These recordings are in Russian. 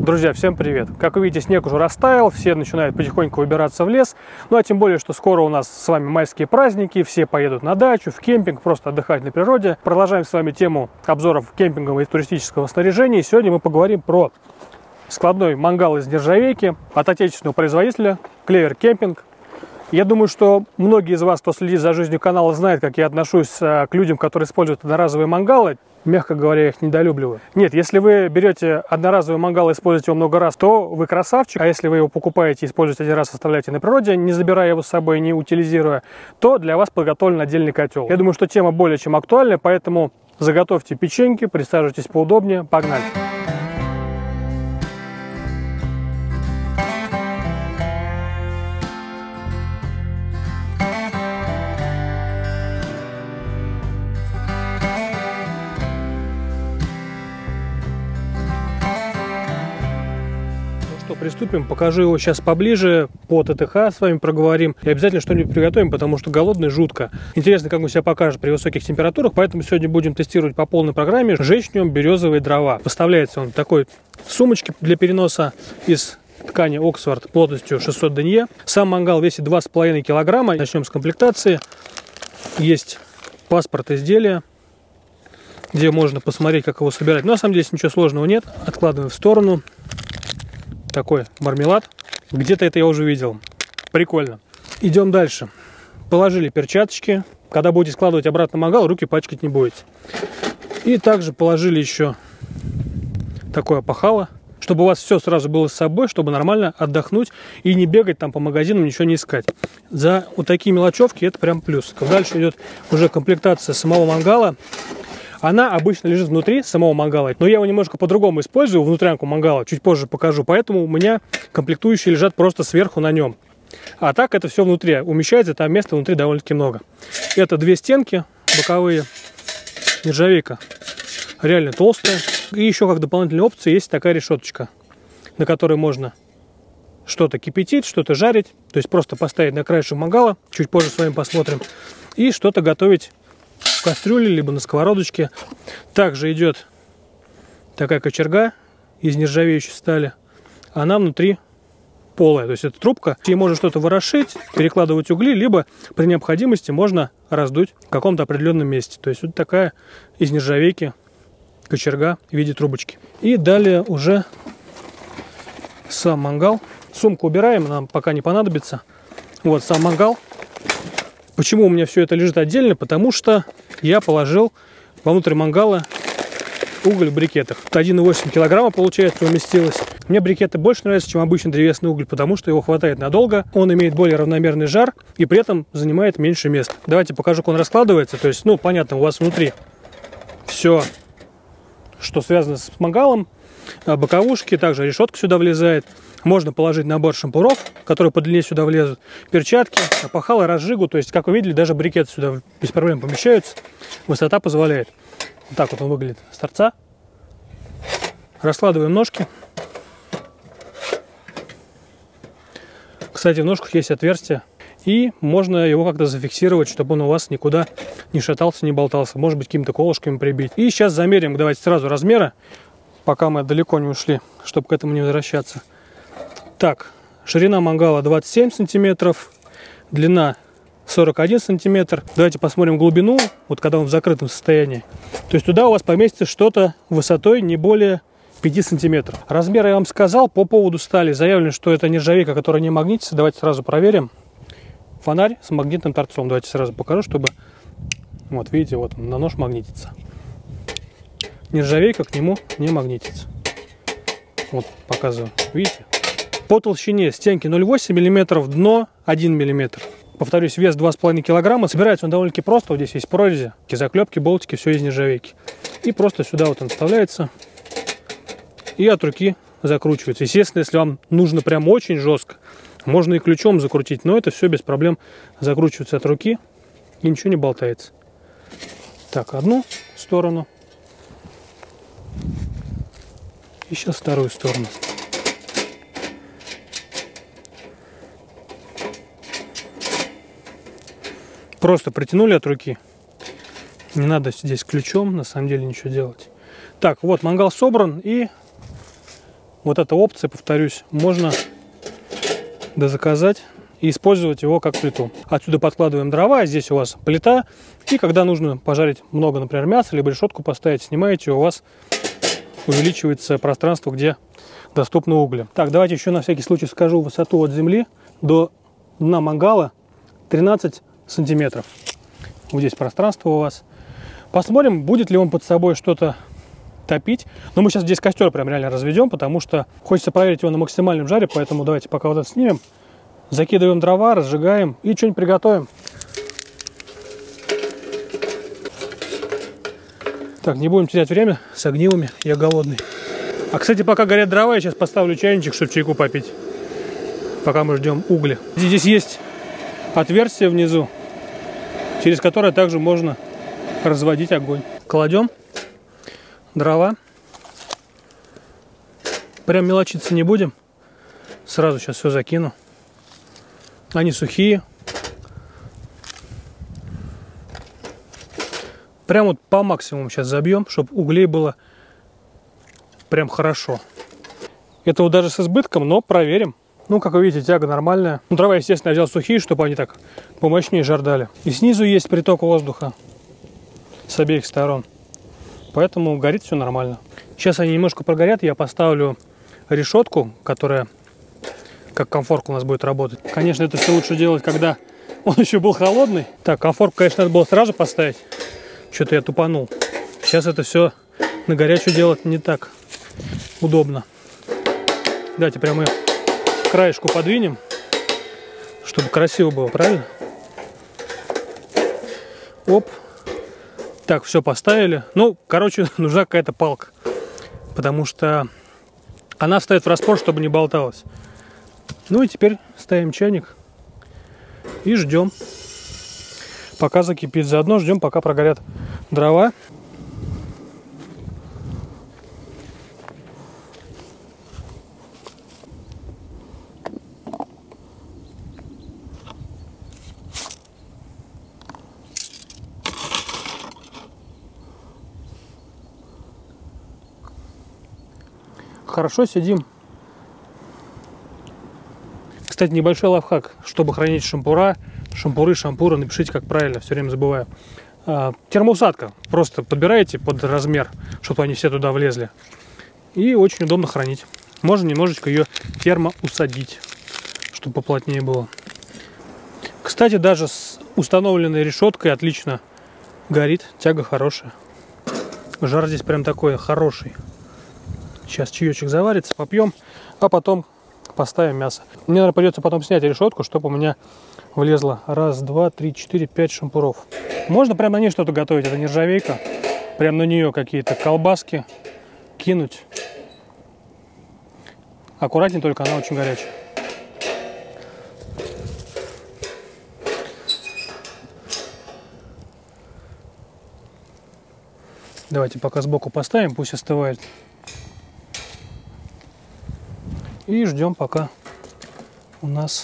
Друзья, всем привет! Как вы видите, снег уже растаял, все начинают потихоньку выбираться в лес. Ну а тем более, что скоро у нас с вами майские праздники, все поедут на дачу, в кемпинг, просто отдыхать на природе. Продолжаем с вами тему обзоров кемпингового и туристического снаряжения. И сегодня мы поговорим про складной мангал из нержавейки от отечественного производителя Клевер Кемпинг. Я думаю, что многие из вас, кто следит за жизнью канала, знают, как я отношусь к людям, которые используют одноразовые мангалы. Мягко говоря, я их недолюбливаю. Нет, если вы берете одноразовый мангал и используете его много раз, то вы красавчик. А если вы его покупаете и используете один раз, оставляете на природе, не забирая его с собой, не утилизируя, то для вас подготовлен отдельный котел. Я думаю, что тема более чем актуальна, поэтому заготовьте печеньки, присаживайтесь поудобнее, погнали! Приступим, покажу его сейчас поближе, по ТТХ с вами проговорим и обязательно что-нибудь приготовим, потому что голодный жутко. Интересно, как он себя покажет при высоких температурах, поэтому сегодня будем тестировать по полной программе. Жечь в нем березовые дрова. Поставляется он в такой сумочке для переноса из ткани Оксфорд плотностью 600 денье. Сам мангал весит 2,5 килограмма. Начнем с комплектации. Есть паспорт изделия, где можно посмотреть, как его собирать. Но на самом деле ничего сложного нет. Откладываем в сторону. Такой мармелад. Где-то это я уже видел. Прикольно. Идем дальше. Положили перчаточки. Когда будете складывать обратно мангал, руки пачкать не будете. И также положили еще такое опахало, чтобы у вас все сразу было с собой, чтобы нормально отдохнуть и не бегать там по магазинам, ничего не искать. За вот такие мелочевки это прям плюс. Дальше идет уже комплектация самого мангала. Она обычно лежит внутри самого мангала, но я его немножко по-другому использую, внутрянку мангала, чуть позже покажу, поэтому у меня комплектующие лежат просто сверху на нем. А так это все внутри умещается, там места внутри довольно-таки много. Это две стенки боковые, нержавейка реально толстая. И еще как дополнительная опция есть такая решеточка, на которой можно что-то кипятить, что-то жарить, то есть просто поставить на краешек мангала, чуть позже с вами посмотрим, и что-то готовить в кастрюле, либо на сковородочке. Также идет такая кочерга из нержавеющей стали. Она внутри полая, то есть это трубка. Ей можно что-то ворошить, перекладывать угли, либо при необходимости можно раздуть в каком-то определенном месте. То есть вот такая из нержавейки кочерга в виде трубочки. И далее уже сам мангал. Сумку убираем, нам пока не понадобится. Вот сам мангал. Почему у меня все это лежит отдельно? Потому что я положил внутрь мангала уголь в брикетах. 1,8 килограмма, получается, уместилось. Мне брикеты больше нравятся, чем обычный древесный уголь, потому что его хватает надолго. Он имеет более равномерный жар и при этом занимает меньше места. Давайте покажу, как он раскладывается. То есть, ну, понятно, у вас внутри все, что связано с мангалом. Боковушки, также решетка сюда влезает. Можно положить набор шампуров, которые по длине сюда влезут, перчатки, опахало, разжигу. То есть, как вы видели, даже брикеты сюда без проблем помещаются. Высота позволяет. Вот так вот он выглядит с торца. Раскладываем ножки. Кстати, в ножках есть отверстие. И можно его как-то зафиксировать, чтобы он у вас никуда не шатался, не болтался. Может быть, какими-то колышками прибить. И сейчас замерим, давайте сразу размеры, пока мы далеко не ушли, чтобы к этому не возвращаться. Так, ширина мангала 27 сантиметров, длина 41 сантиметр. Давайте посмотрим глубину, вот когда он в закрытом состоянии. То есть туда у вас поместится что-то высотой не более 5 сантиметров. Размер я вам сказал. По поводу стали заявлено, что это нержавейка, которая не магнитится. Давайте сразу проверим. Фонарь с магнитным торцом. Давайте сразу покажу, чтобы... Вот, видите, вот он на нож магнитится. Нержавейка к нему не магнитится. Вот, показываю. Видите? По толщине стенки 0,8 мм, дно 1 мм. Повторюсь, вес 2,5 кг. Собирается он довольно-таки просто. Вот здесь есть прорези, заклепки, болтики, все из нержавейки. И просто сюда вот он вставляется. И от руки закручивается. Естественно, если вам нужно прям очень жестко, можно и ключом закрутить. Но это все без проблем закручивается от руки. И ничего не болтается. Так, одну сторону. И сейчас вторую сторону. Просто притянули от руки. Не надо здесь ключом, на самом деле, ничего делать. Так, вот мангал собран, и вот эта опция, повторюсь, можно дозаказать и использовать его как плиту. Отсюда подкладываем дрова, здесь у вас плита, и когда нужно пожарить много, например, мяса, либо решетку поставить, снимаете, у вас увеличивается пространство, где доступны угли. Так, давайте еще на всякий случай скажу высоту от земли до дна мангала 13 сантиметров. Вот здесь пространство у вас. Посмотрим, будет ли он под собой что-то топить. Но мы сейчас здесь костер прям реально разведем, потому что хочется проверить его на максимальном жаре, поэтому давайте пока вот это снимем. Закидываем дрова, разжигаем и что-нибудь приготовим. Так, не будем терять время с огнивами, я голодный. А, кстати, пока горят дрова, я сейчас поставлю чайничек, чтобы чайку попить. Пока мы ждем угли. Здесь есть отверстие внизу, через которое также можно разводить огонь. Кладем дрова. Прям мелочиться не будем. Сразу сейчас все закину. Они сухие. Прям вот по максимуму сейчас забьем, чтобы углей было прям хорошо. Это вот даже с избытком, но проверим. Ну, как вы видите, тяга нормальная. Ну, дрова, естественно, я взял сухие, чтобы они так помощнее жар дали. И снизу есть приток воздуха с обеих сторон. Поэтому горит все нормально. Сейчас они немножко прогорят, я поставлю решетку, которая как конфорка у нас будет работать. Конечно, это все лучше делать, когда он еще был холодный. Так, конфорку, конечно, надо было сразу поставить. Что-то я тупанул. Сейчас это все на горячую делать не так удобно. Давайте прямо краешку подвинем, чтобы красиво было, правильно? Оп. Так, все поставили. Ну, короче, нужна какая-то палка, потому что она встает в распор, чтобы не болталась. Ну и теперь ставим чайник и ждем, пока закипит. Заодно ждем, пока прогорят дрова. Хорошо сидим. Кстати, небольшой лайфхак, чтобы хранить шампуры, шампуры, напишите, как правильно, все время забываю. Термоусадка. Просто подбираете под размер, чтобы они все туда влезли. И очень удобно хранить. Можно немножечко ее термоусадить, чтобы поплотнее было. Кстати, даже с установленной решеткой отлично горит. Тяга хорошая. Жар здесь прям такой хороший. Сейчас чаечек заварится, попьем, а потом поставим мясо. Мне, наверное, придется потом снять решетку, чтобы у меня влезло 1, 2, 3, 4, 5 шампуров. Можно прямо на ней что-то готовить, это нержавейка. Прямо на нее какие-то колбаски кинуть. Аккуратнее, только она очень горячая. Давайте пока сбоку поставим, пусть остывает. И ждем, пока у нас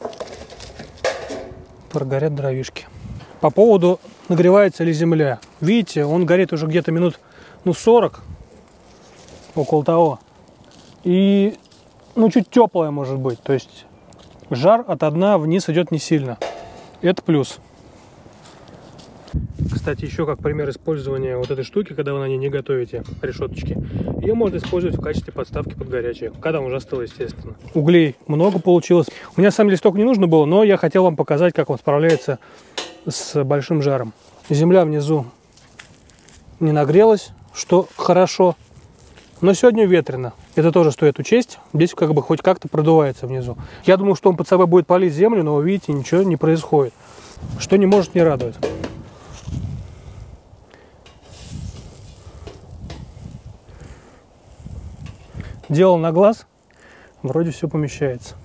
прогорят дровишки. По поводу, нагревается ли земля. Видите, он горит уже где-то минут 40, около того. И чуть теплая может быть. То есть жар от дна вниз идет не сильно. Это плюс. Кстати, еще как пример использования вот этой штуки, когда вы на ней не готовите решеточки, ее можно использовать в качестве подставки под горячее, когда он уже остыл, естественно. Углей много получилось. У меня, на самом деле, столько не нужно было, но я хотел вам показать, как он справляется с большим жаром. Земля внизу не нагрелась, что хорошо, но сегодня ветрено. Это тоже стоит учесть. Здесь как бы хоть как-то продувается внизу. Я думал, что он под собой будет палить землю, но, вы видите, ничего не происходит. Что не может не радовать. Делал на глаз, вроде все помещается.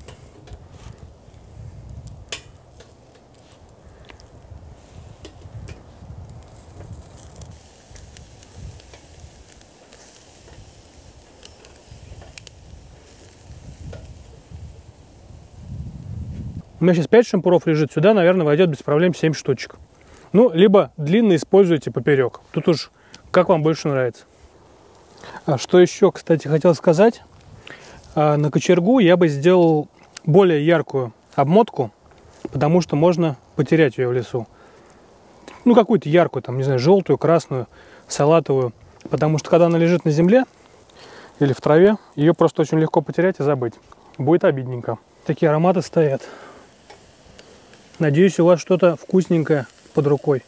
У меня сейчас 5 шампуров лежит, сюда, наверное, войдет без проблем 7 штучек. Ну, либо длинно используйте поперек. Тут уж как вам больше нравится. А что еще, кстати, хотел сказать. А на кочергу я бы сделал более яркую обмотку, потому что можно потерять ее в лесу. Ну, какую-то яркую, там, не знаю, желтую, красную, салатовую. Потому что когда она лежит на земле или в траве, ее просто очень легко потерять и забыть. Будет обидненько. Такие ароматы стоят. Надеюсь, у вас что-то вкусненькое под рукой.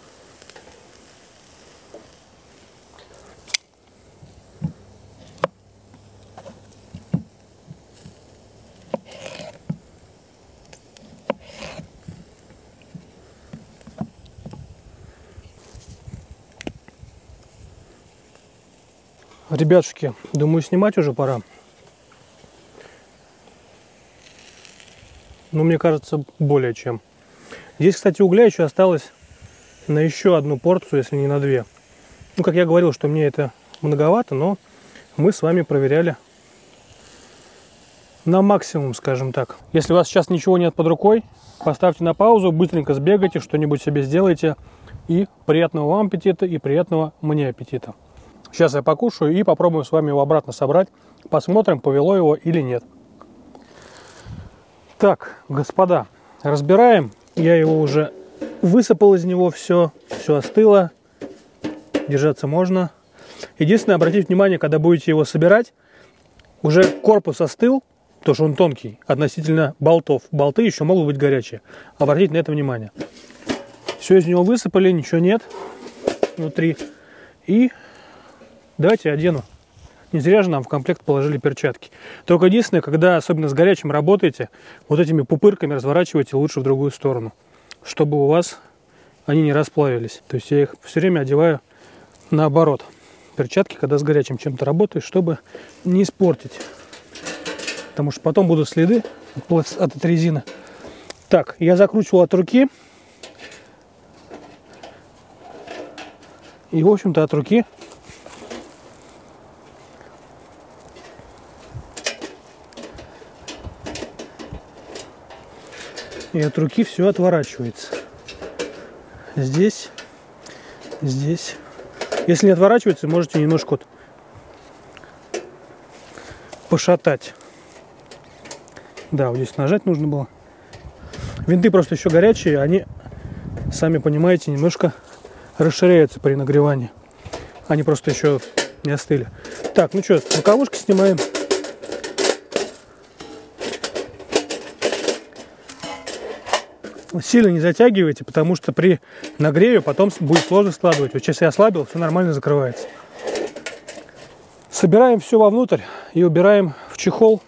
Ребятушки, думаю, снимать уже пора. Но мне кажется, более чем. Здесь, кстати, угля еще осталось на еще одну порцию, если не на две. Ну, как я говорил, что мне это многовато, но мы с вами проверяли на максимум, скажем так. Если у вас сейчас ничего нет под рукой, поставьте на паузу, быстренько сбегайте, что-нибудь себе сделайте. И приятного вам аппетита, и приятного мне аппетита. Сейчас я покушаю и попробуем с вами его обратно собрать. Посмотрим, повело его или нет. Так, господа, разбираем. Я его уже высыпал из него все остыло. Держаться можно. Единственное, обратите внимание, когда будете его собирать, уже корпус остыл, потому что он тонкий, относительно болтов. Болты еще могут быть горячие. Обратите на это внимание. Все из него высыпали, ничего нет внутри. И давайте одену. Не зря же нам в комплект положили перчатки. Только единственное, когда особенно с горячим работаете, вот этими пупырками разворачивайте лучше в другую сторону, чтобы у вас они не расплавились. То есть я их все время одеваю наоборот. Перчатки, когда с горячим чем-то работаешь, чтобы не испортить. Потому что потом будут следы от этой резины. Так, я закручивал от руки. И, в общем-то, от руки все отворачивается. Здесь. Если не отворачивается, можете немножко вот пошатать. Да, вот здесь нажать нужно было. Винты просто еще горячие, они, сами понимаете, немножко расширяются при нагревании. Они просто еще не остыли. Так, ну что, боковушки снимаем. Сильно не затягивайте, потому что при нагреве потом будет сложно складывать. Вот сейчас я ослабил, все нормально закрывается. Собираем все вовнутрь и убираем в чехол.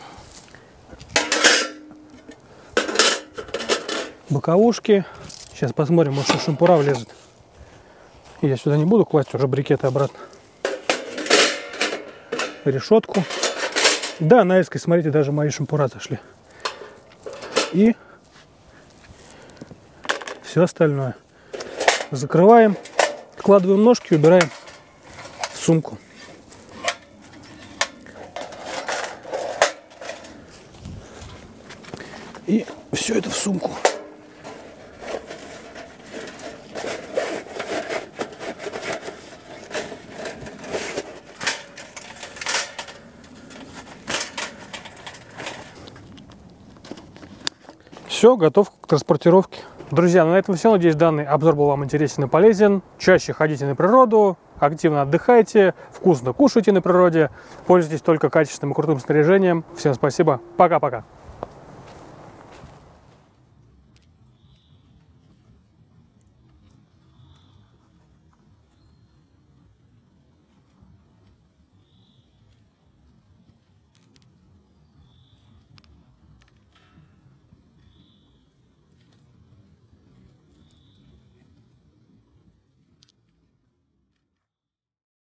Боковушки. Сейчас посмотрим, может, шампура влезет. Я сюда не буду класть уже брикеты обратно. Решетку. Да, наискось, смотрите, даже мои шампура зашли. И все остальное. Закрываем, складываем ножки, убираем в сумку. И все это в сумку. Все, готов к транспортировке. Друзья, ну на этом все. Надеюсь, данный обзор был вам интересен и полезен. Чаще ходите на природу, активно отдыхайте, вкусно кушайте на природе, пользуйтесь только качественным и крутым снаряжением. Всем спасибо, пока-пока.